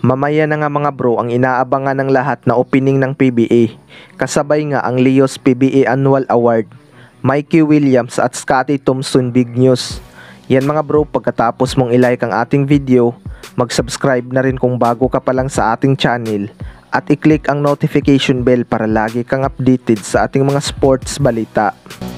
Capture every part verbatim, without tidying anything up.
Mamaya na nga mga bro ang inaabangan ng lahat na opening ng P B A. Kasabay nga ang Leo's P B A Annual Award, Mikey Williams at Scottie Thompson Bignews. Yan mga bro, pagkatapos mong ilike ang ating video, mag-subscribe na rin kung bago ka pa lang sa ating channel at i-click ang notification bell para lagi kang updated sa ating mga sports balita.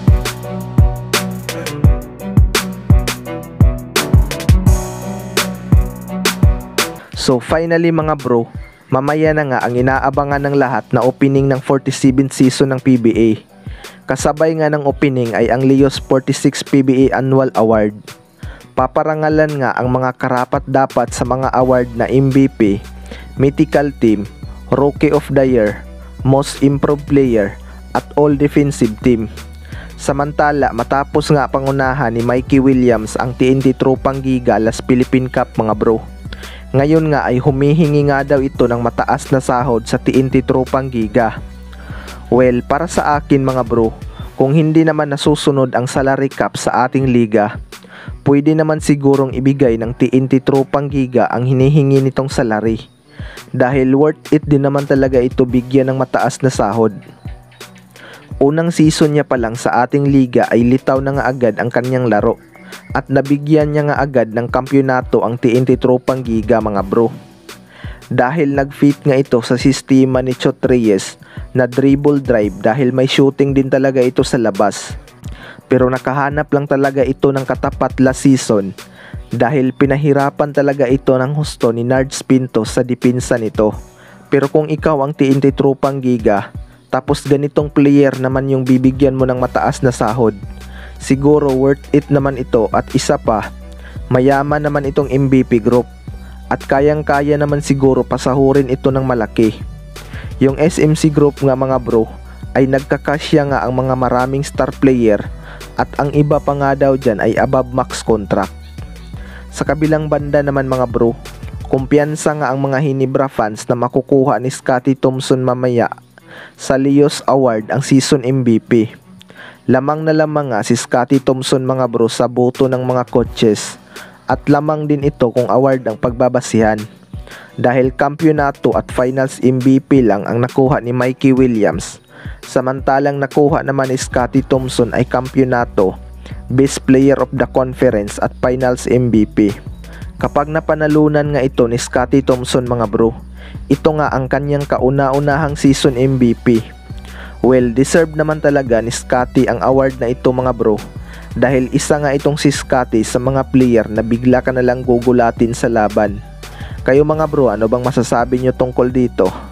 So finally mga bro, mamaya na nga ang inaabangan ng lahat na opening ng forty-seventh season ng P B A. Kasabay nga ng opening ay ang Leo's forty-sixth P B A Annual Award. Paparangalan nga ang mga karapat-dapat sa mga award na M V P, Mythical Team, Rookie of the Year, Most Improved Player, at All Defensive Team. Samantala, matapos nga pangunahan ni Mikey Williams ang T N T Tropang Giga Las Philippine Cup mga bro. Ngayon nga ay humihingi nga daw ito ng mataas na sahod sa T N T Tropang Giga. Well, para sa akin mga bro, kung hindi naman nasusunod ang salary cap sa ating liga, pwede naman sigurong ibigay ng T N T Tropang Giga ang hinihingi nitong salary. Dahil worth it din naman talaga ito bigyan ng mataas na sahod. Unang season niya pa lang sa ating liga ay litaw na nga agad ang kanyang laro. At nabigyan niya nga agad ng kampyonato ang T N T Tropang Giga mga bro. Dahil nag-fit nga ito sa sistema ni Chot Reyes na dribble drive dahil may shooting din talaga ito sa labas. Pero nakahanap lang talaga ito ng katapat last season dahil pinahirapan talaga ito ng husto ni Nards Pinto sa depensa nito. Pero kung ikaw ang T N T Tropang Giga tapos ganitong player naman yung bibigyan mo ng mataas na sahod, siguro worth it naman ito. At isa pa, mayaman naman itong M V P group at kayang-kaya naman siguro pasahurin ito ng malaki. Yung S M C group nga mga bro ay nagkakasya nga ang mga maraming star player at ang iba pa nga daw dyan ay above max contract. Sa kabilang banda naman mga bro, kumpiyansa nga ang mga Ginebra fans na makukuha ni Scottie Thompson mamaya sa Leo's Award ang season M V P. Lamang na lamang nga si Scottie Thompson mga bro sa boto ng mga coaches at lamang din ito kung award ang pagbabasihan dahil kampyonato at finals M V P lang ang nakuha ni Mikey Williams, samantalang nakuha naman ni Scottie Thompson ay kampyonato, best player of the conference at finals M V P. Kapag napanalunan nga ito ni Scottie Thompson mga bro, ito nga ang kanyang kauna-unahang season M V P. Well, deserve naman talaga ni Scottie ang award na ito mga bro dahil isa nga itong si Scottie sa mga player na bigla ka nalang gugulatin sa laban. Kayo mga bro, ano bang masasabi nyo tungkol dito?